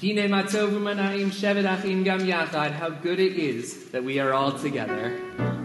Hinei Mah Tov u'mana'im shevet achim gam yachad. How good it is that we are all together.